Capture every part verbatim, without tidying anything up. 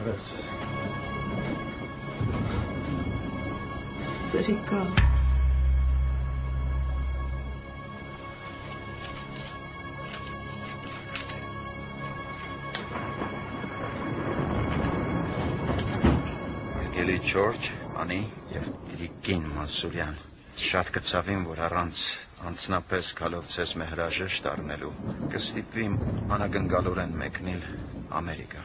Սրիկա Արգելի Ջորջ, Անի և Տիրիկին Մանսուրյան, շատ կցավին, որ առանց անձնապես գալով ձեզ մեր հրաժեշտ առնելու, կստիպվիմ անագնգալորեն մեկնել Ամերիկա։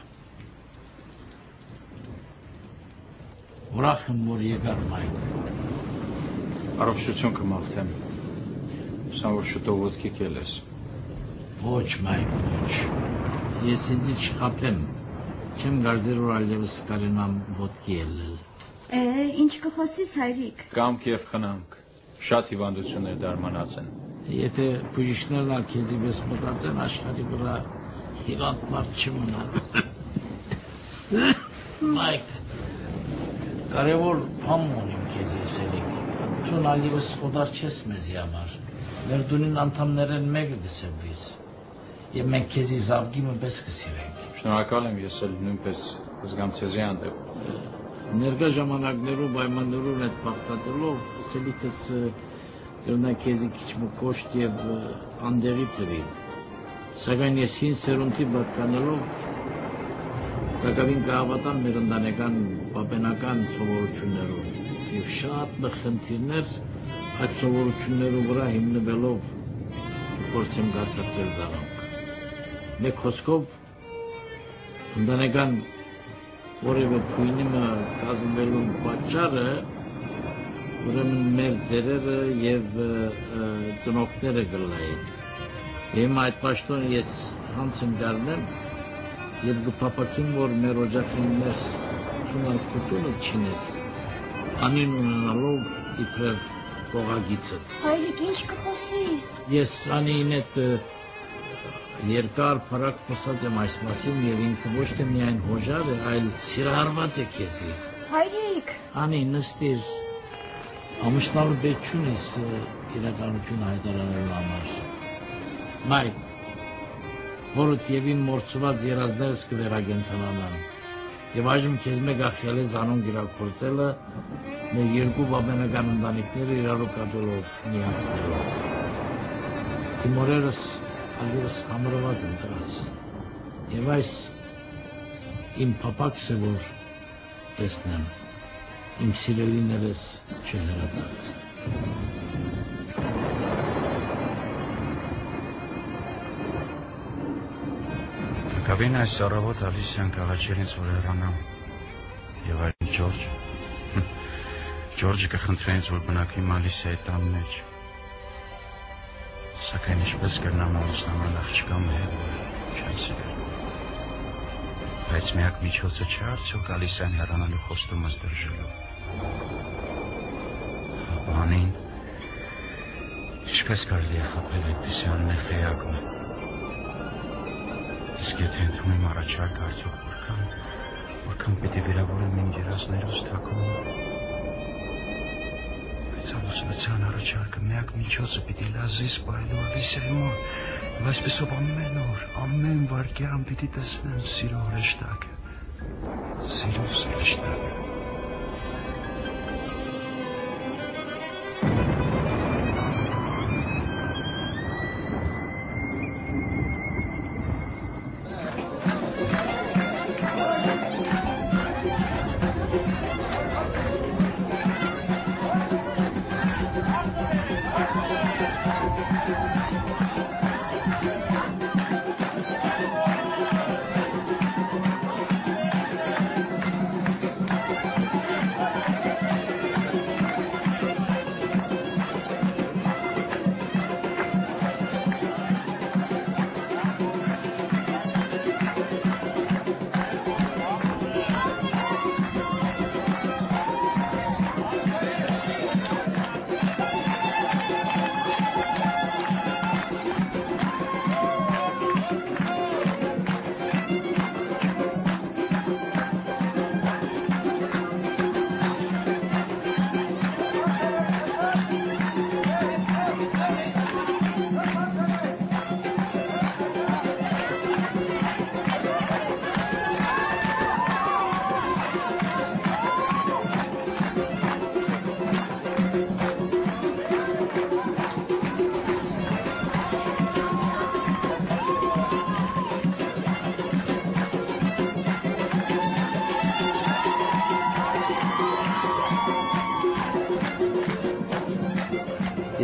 Ուրախ եմ, որ եկար Մայք։ Առողջություն կմաղթեմ, սա որ շուտով ոտքի կել ես։ Ոչ, Մայք, ոչ, ես ինձի չխապեմ, չեմ գարձեր, որ այլևս կարենամ ոտքի ելել։ Է, ինչ կխոսիս, հայրիկ։ Կամք և խնամք, շատ հիվանդություններ դարմանած են։ Եթե բժիշկներն ալ քեզի պես մտածեն, աշխարհի վրա հիվանդ մարդ չմնա։ Մայք, կարևոր բան ունեմ քեզ ասելիք։ Դու այլևս օդար չես մեզի համար։ Մեր դունին անդամներն մեկը կսեվրիս։ Եվ մենք քեզի զավգիմը պես կսիրենք։ Շնորհակալ եմ, ես էլ նույնպես զգամ ցեզի հանդեպ։ Ներկա ժամանակներում պայմաններում այդ բախտատելով ասելիքս կրնա քեզի քիչ մկոշտ եւ անդեղի ծրի։ Սակայն ես հին սերունդի պատկանելով կակավին կհավատամ մեր ընտանեկան պապենական սովորություններով եւ շատ խնդիրներ այդ սովորություններով վրա հիմնվելով փորձեմ կարգացրել զանոնք։ Մեկ խոսքով ընտանեկան որևէ փույնիմը կազմվելու պատճառը ուրեմն մեր ձերերը եւ ծնողները գլային։ Հիմա այդ պաշտոնը ես հանց եմ դառնեմ եւ կփապակեմ, որ մեր օջախին ներս թունալ կուտունը չինես, անին ունենալով իբրև կողագիցըտ։ Հայրիկ, ինչ կխոսիս։ Ես անին այդ երկար փառակ խոսած եմ այս մասին եւ ինքը ոչ թե միայն հոժար է, այլ սիրահարված է քեզի։ Հայրիկ։ Անի նստիր, ամուսնալու պետք չունես իրականությունը հայտարարելու համար։ Մայք, որդ եւ իմ մորցված երազներս կվերագենթանանան եւ այժմ քեզ մեկ ախյալի զանոն գիրակորցելը մեր երկու բաբենական ընտանիքները իրարու կապելով միացնելով։ Իմ օրերս այլևս համրված են դրած եւ այս իմ փապակս է, որ տեսնեմ իմ սիրելիներս չհեռացած։ Կավին այս առավոտ Ալիսյան կաղաչեր ինձ, որ հեռանամ եւ այլ Ջորջ Ջորջը կխնդրե ինձ, որ բնակվիմ Ալիսիայի տան մեջ, սակայն ինչպես կրնամ ամուսնանալ աղջկամ հետ, չեմ սիրել։ Բայց միակ միջոցը չէ արդյոք Ալիսյան հեռանալու խոստումս դրժելու։ Անին, ինչպես կարելի է խաբել այդպիսի աննեղ էակը։ Իսկ եթե ընդունում առաջարկը արդյոք որքան, որքան պետք է վիրավորեմ իմ երազներուս թաքուն։ Բայց ամուսնության առաջարկը միակ միջոցը պիտի լազիս պահելու Ալիսիայի մոտ, եւ այսպեսով ամեն օր, ամեն վայրկյան պիտի տեսնեմ սիրո հրեշտակը, սիրո հրեշտակը։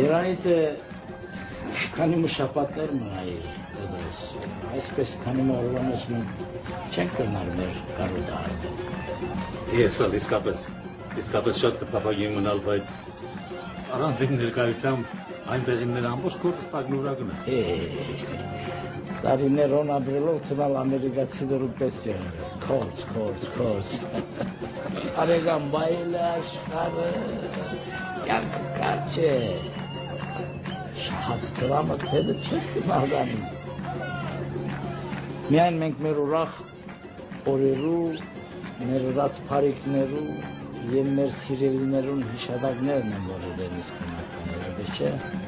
Երանիթե քանի մշապատներ մնայր դրս, այսպես քանի օրվա մեջ մենք չենք կրնար մեր կարոտը արնել։ Ես ալ իսկապես, իսկապես շատ կփափագի մնալ, բայց առանց իմ ներկայությամբ այնտեղիններ ամբողջ գործը տագնուրակն է։ Տարիներոն ապրելով թվալ ամերիկացիներու պես եղես, քորց, քորց, քորց։ Արեգան բայել է աշխարը, կյանքը կարճ է, շահած դրամը թեդը չես կնալդանում։ Միայն մենք մեր ուրախ օրերու, մեր ուրած պարիքներու և մեր սիրելիներուն հիշադակներն են որել իսկ մնակաները, բես չէ։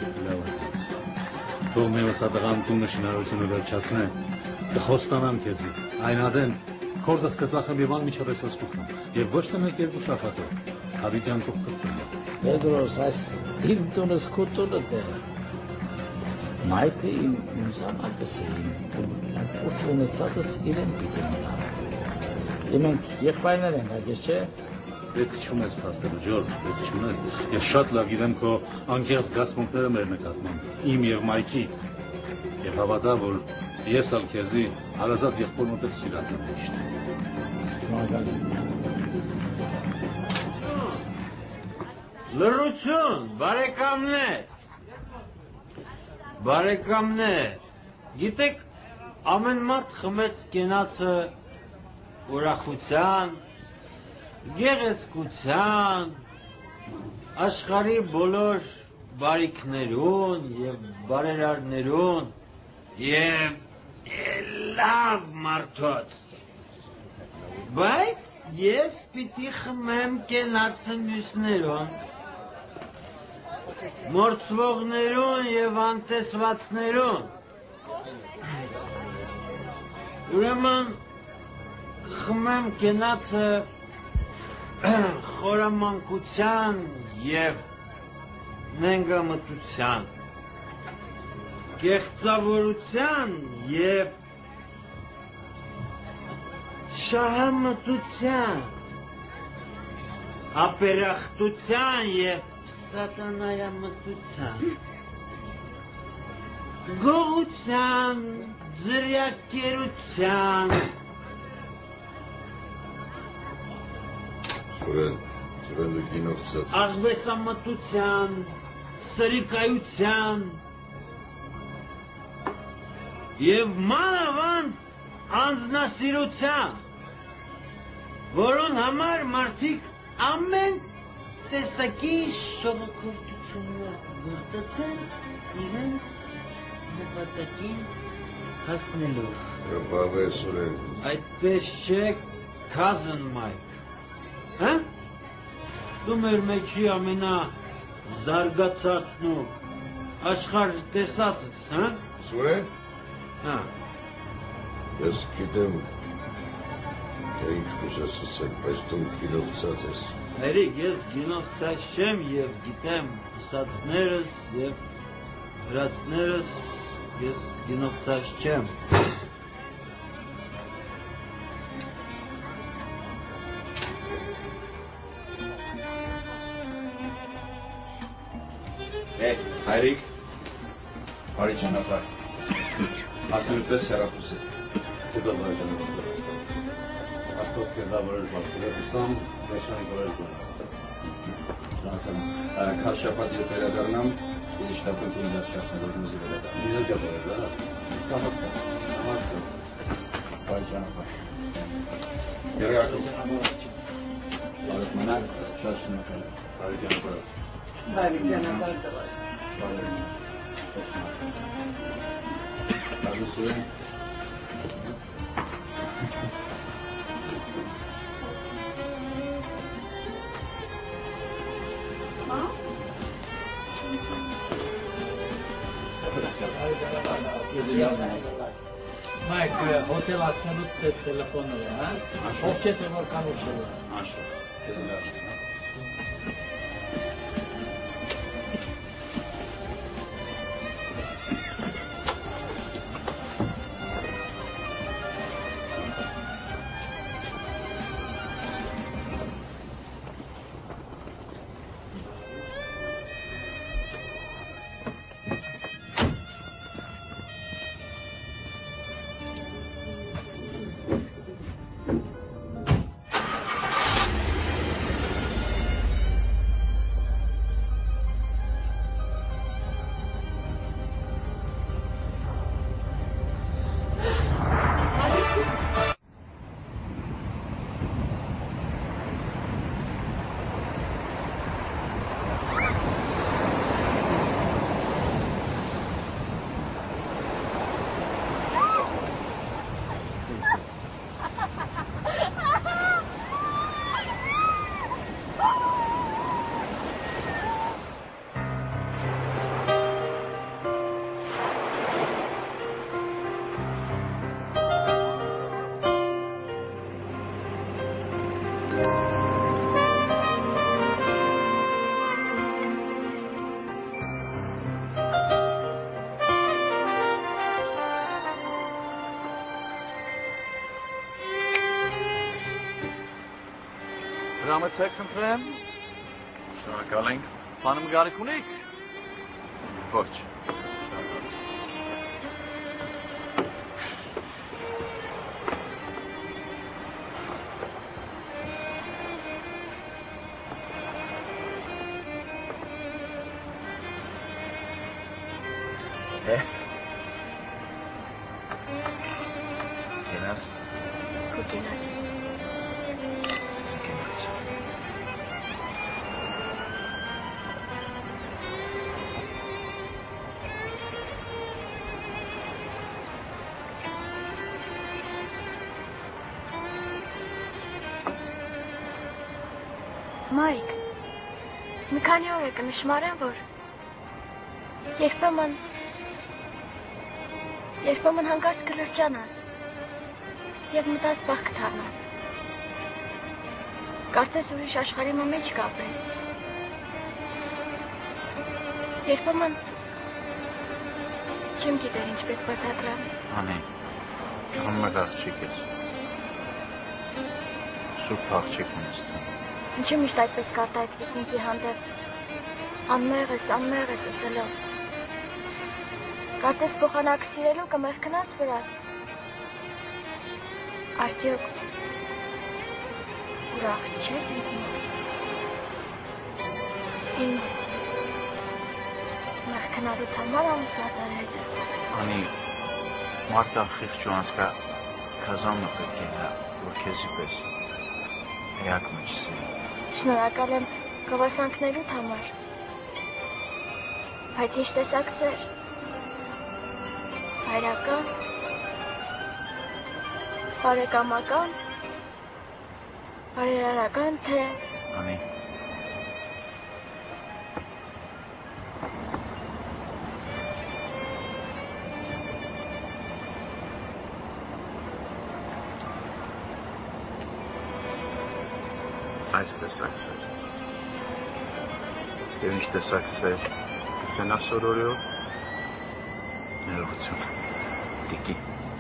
Թող մևս ատղան տունը շնարությունը վերջացնե, կխոստանամ քեզի, այն ադեն, քորձս կծախեմ և անմիջապես ոսկուքամ, և ոչ թե մեկ երկու շաբաթով, հավիտյան կող կրտում է։ Պետրոս, այս իմ տունս քու տունը թե, Մայքը իմ զամակս է իմ, ուշ ունեցածս իրեն պիտի մնա։ Եվ մենք եղբայրներ ենք, այգես չէ։ Պետք չունես պաստելու, Ջորջ, պետք չունես։ Ես շատ լավ գիտեմ քո անկեղծ զգացմունքները մեր նկատմամբ, իմ և Մայքի, և հավատա, որ ես ալ քեզի հարազատ եղբոր պես սիրած եմ միշտ։ Շնորհակալ եմ։ Լռություն, բարեկամներ, բարեկամներ, գիտեք, ամեն մարդ խմեց կենացը ուրախության, գեղեցկության, աշխարհի բոլոր բարիքներուն և բարերարներուն և լավ մարդոց, բայց ես պիտի խմեմ կենացը մյուսներուն, մորցվողներուն և անտեսվածներուն, ուրեմն խմեմ կենացը խորամանկության և նենգամտության, կեղծավորության և շահամտության, ապերախտության և սատանայամտության, գողության, ձրյակերության, Սուրեն, սուրեն դու կինով ծած։ աղվեսամտության, սրիկայության և մանավանդ անձնասիրության, որոն համար մարդիկ ամեն տեսակի շողոքորթություններ գործածեն իրենց նպատակին հասնելու։ Բավե Սուրեն։ Այդպես չէ, cousin Mike, հա? Դու մեր մեջի ամենա զարգացածն ու աշխարհ տեսածս, հա? Սուրեն։ Հա։ Ես գիտեմ, թե ինչ կուզես ասել, բայց դու գինով ծած ես։ Հերիկ, ես գինով ծած չեմ և գիտեմ ասածներս և հրացներս, ես գինով ծած չեմ։ Է, հայրիկ, բարի ճանապարհ, ասելու պես հեռախոս է։ Քեզ ալ բարի ճանապարհ ասեմ։ Աստված քեզ ավարել բարձրել ուսամ, վերջանի բարել ճանապարհ։ Շնորհակալ եմ։ Քաշ շաբաթ երբ վերադառնամ, ուրիշ շտապում տուն դաշ չասեմ, որ դուզի վերադառնամ։ Իզը ճապարել, դա ասեմ։ Կամացկա, կամացկա։ Բարի ճանապարհ։ Երակով։ Բարի մնալ, շատ շնորհակալ եմ։ Բարի ճանապարհ։ Բարի ճանապարհ տվար։ Բարի Սուրեն։ Մայք, հոտել ասնելու տես տելեֆոնը է, հա? Ով չէ թե որքան ուշել է։ Անշա, քեզ լավ։ Հրամեցեք խնդրեմ։ Շնորհակալ ենք։ Բանում գարիք ունիք։ Ոչ։ Է։ Գնաց։ Քո գնաց։ Գնաց։ Մայք, մի քանի օր է կնշմարեմ, որ երբեմն երբեմն հանկարծ կլրջանաս և մտած բախ կթարնաս։ Կարծես ուրիշ աշխարհի մեջ կապրես։ Երբեմն չեմ գիտեր ինչպես բացատրեմ։ Անի, անմեղ աղջիկ ես։ Սուրբ աղջիկ ունես։ Ինչու միշտ այդպես կարտահայտվես ինձի հանդեպ։ Անմեղ ես, անմեղ ես ասելով։ Կարծես փոխանակ սիրելու կմեղքնաս վրաս։ Արդյոք ուրախ չես ինձ մոտ։ Ինձ մեղքնալու համար ամուսնացար հետ ես։ Անի, մարդը խիղճ ու անցկա քազանն պետք է նա, որ քեզի պես էակ մեջ սիրի։ Շնորհակալ եմ գովասանքներուդ համար։ Բայց ինչ տեսակ սեր։ Հայրական, բարեկամական, բարերարական, թե… Անի, այս տեսակ սեր։ Եվ ինչ տեսակ սեր կսենա սորորյով, ներողություն, տիկի։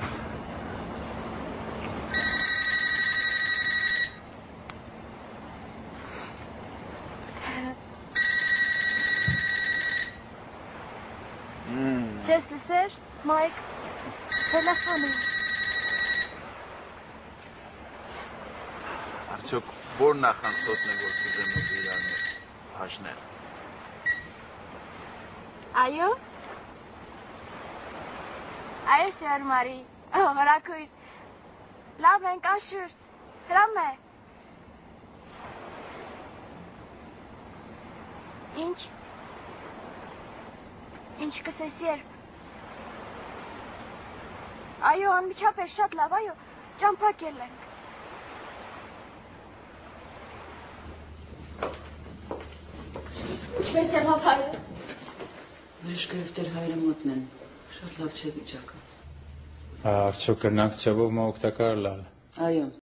Չես լսեր, Մայք, տելեֆոն է։ Արդյոք որ նախանցոտն է, որ կուզեմ ուզ իրաններ հաշնել։ Այո։ Այո, սեր Մարի, հրաքույր։ Լավ ենք, անշուշտ, հրամ է։ Ինչ։ Ինչ կսես երբ։ Այո, անմիջապես շատ լավ, այո, ճամփակել ենք։ Ինչպես եմ հափարես։ Վրեժկը և տեր հայրը մոտն են, շատ լավ չէ վիճակը։ Արդյոք կրնանք ծևով մա օգտակար լալ։ Այո։